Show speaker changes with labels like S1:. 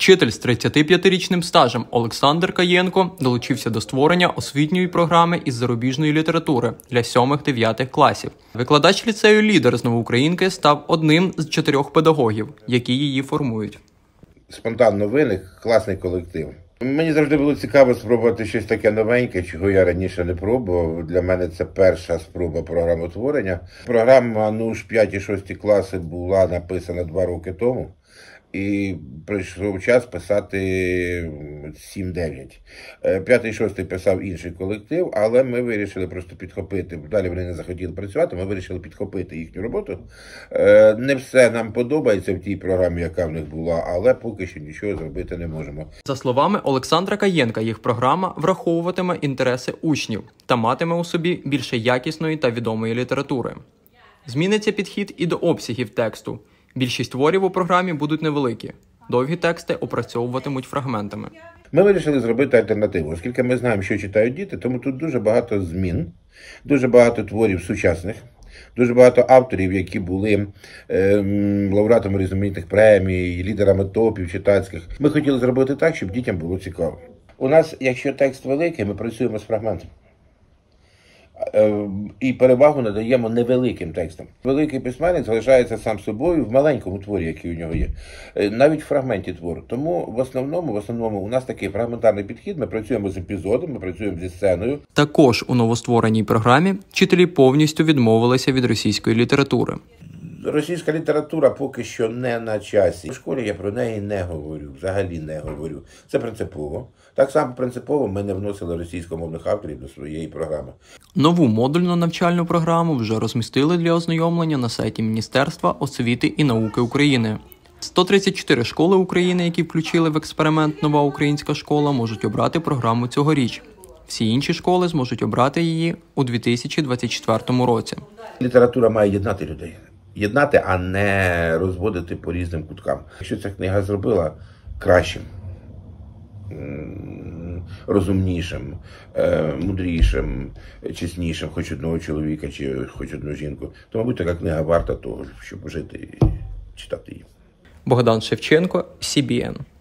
S1: Вчитель з 35-річним стажем Олександр Каєнко долучився до створення освітньої програми із зарубіжної літератури для 7-9 класів. Викладач ліцею «Лідер» з Новоукраїнки став одним з 4 педагогів, які її формують.
S2: Спонтанно виник класний колектив. Мені завжди було цікаво спробувати щось таке новеньке, чого я раніше не пробував. Для мене це перша спроба програмотворення. Програма 5-6 класи була написана 2 роки тому. І прийшов час писати 7-9. 5-6 писав інший колектив, але ми вирішили просто підхопити. Далі вони не захотіли працювати, ми вирішили підхопити їхню роботу. Не все нам подобається в тій програмі, яка в них була, але поки що нічого зробити не можемо.
S1: За словами Олександра Каєнка, їх програма враховуватиме інтереси учнів та матиме у собі більше якісної та відомої літератури. Зміниться підхід і до обсягів тексту. Більшість творів у програмі будуть невеликі. Довгі тексти опрацьовуватимуть фрагментами.
S2: Ми вирішили зробити альтернативу, оскільки ми знаємо, що читають діти, тому тут дуже багато змін, дуже багато творів сучасних, дуже багато авторів, які були лауреатами різноманітних премій, лідерами топів читацьких. Ми хотіли зробити так, щоб дітям було цікаво. У нас, якщо текст великий, ми працюємо з фрагментами. І перевагу надаємо невеликим текстам. Великий письменник залишається сам собою в маленькому творі, який у нього є, навіть в фрагменті твору. Тому в основному у нас такий фрагментарний підхід, ми працюємо з епізодом, ми працюємо зі сценою.
S1: Також у новоствореній програмі вчителі повністю відмовилися від російської літератури.
S2: Російська література поки що не на часі. У школі я про неї не говорю, взагалі не говорю. Це принципово. Так само принципово ми не вносили російськомовних авторів до своєї програми.
S1: Нову модульну навчальну програму вже розмістили для ознайомлення на сайті Міністерства освіти і науки України. 134 школи України, які включили в експеримент «Нова українська школа», можуть обрати програму цьогоріч. Всі інші школи зможуть обрати її у 2024 році.
S2: Література має єднати людей. Єднати, а не розводити по різним куткам. Якщо ця книга зробила кращим, розумнішим, мудрішим, чеснішим хоч одного чоловіка чи хоч одну жінку, то, мабуть, така книга варта того, щоб жити і читати її.
S1: Богдан Шевченко, CBN.